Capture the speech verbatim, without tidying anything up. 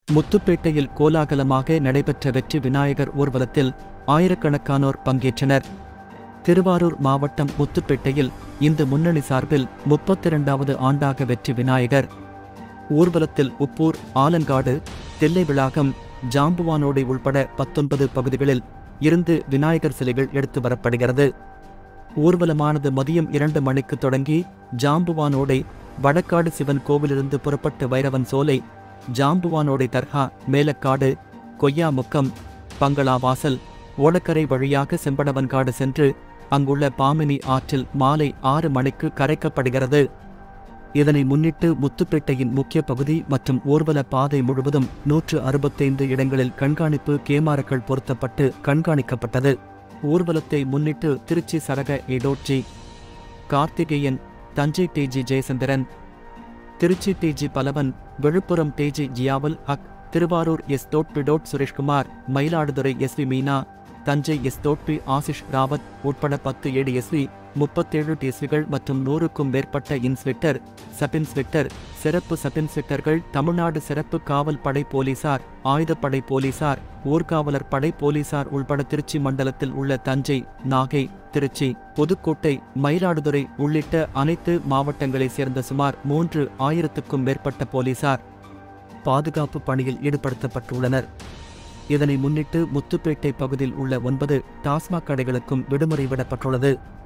முத்துப்பேட்டையில் கோலாகலமாக நடைபெற்ற வெற்றி விநாயகர் ஊர்வலத்தில் ஆயிரக்கணக்கானோர் பங்கேற்றனர். திருவாரூர் மாவட்டம் முத்துப்பேட்டையில் இந்து முன்னணி சார்பில் முப்பத்தி இரண்டாவது ஆண்டாக வெற்றி விநாயகர் ஊர்வலத்தில் உப்பூர், ஆலங்காடு, தில்லைவிளாகம், ஜாம்புவானோடை உள்பட பத்தொன்பது பகுதிகளில் இருந்து விநாயகர் சிலைகள் எடுத்து வரப்படுகிறது. ஊர்வலமானது மதியம் இரண்டு மணிக்கு தொடங்கி ஜாம்புவானோடை வடக்காடு சிவன் கோவிலிருந்து புறப்பட்டு வைரவன் சோலை, ஜாம்புவானோடை தர்கா, மேலக்காடு, கொய்யாமுக்கம், பங்களாவாசல், ஓடக்கரை வழியாக செம்படவன்காடு சென்று அங்குள்ள பாமினி ஆற்றில் மாலை ஆறு மணிக்கு கரைக்கப்படுகிறது. இதனை முன்னிட்டு முத்துப்பேட்டையின் முக்கிய பகுதி மற்றும் ஊர்வல பாதை முழுவதும் நூற்று அறுபத்தைந்து இடங்களில் கண்காணிப்பு கேமராக்கள் பொருத்தப்பட்டு கண்காணிக்கப்பட்டது. ஊர்வலத்தை முன்னிட்டு திருச்சி சரக எடோட்ஜி கார்த்திகேயன், தஞ்சை டிஜி ஜெயசந்திரன், திருச்சி டிஜி பலவன், விழுப்புரம் டிஜி ஜியாவல் ஹக், திருவாரூர் எஸ் டோட் சுரேஷ்குமார், மயிலாடுதுறை எஸ்வி மீனா, தஞ்சை எஸ் பி ஆசிஷ் ராவத் உட்பட பத்து ஏடிஎஸ்வி, முப்பத்தேழு டிஎஸ்விகள் மற்றும் நூறுக்கும் மேற்பட்ட இன்ஸ்பெக்டர், சப் இன்ஸ்பெக்டர், சிறப்பு சப் இன்ஸ்பெக்டர்கள், தமிழ்நாடு சிறப்பு காவல் படை போலீசார், ஆயுதப்படை போலீசார், ஊர்காவலர் படை போலீசார் உள்பட திருச்சி மண்டலத்தில் உள்ள தஞ்சை, நாகை, திருச்சி, புதுக்கோட்டை, மயிலாடுதுறை உள்ளிட்ட அனைத்து மாவட்டங்களைச் சேர்ந்த சுமார் மூன்று ஆயிரத்துக்கும் மேற்பட்ட போலீசார் பாதுகாப்பு பணியில் ஈடுபடுத்தப்பட்டுள்ளனர். இதனை முன்னிட்டு முத்துப்பேட்டை பகுதியில் உள்ள ஒன்பது டாஸ்மாக் கடைகளுக்கும் விடுமுறை விடப்பட்டுள்ளது.